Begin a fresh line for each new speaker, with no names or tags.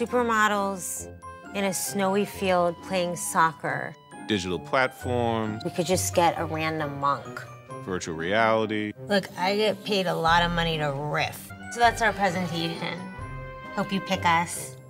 supermodels in a snowy field playing soccer.
Digital platforms.
We could just get a random monk.
Virtual reality.
Look, I get paid a lot of money to riff. So that's our presentation. Hope you pick us.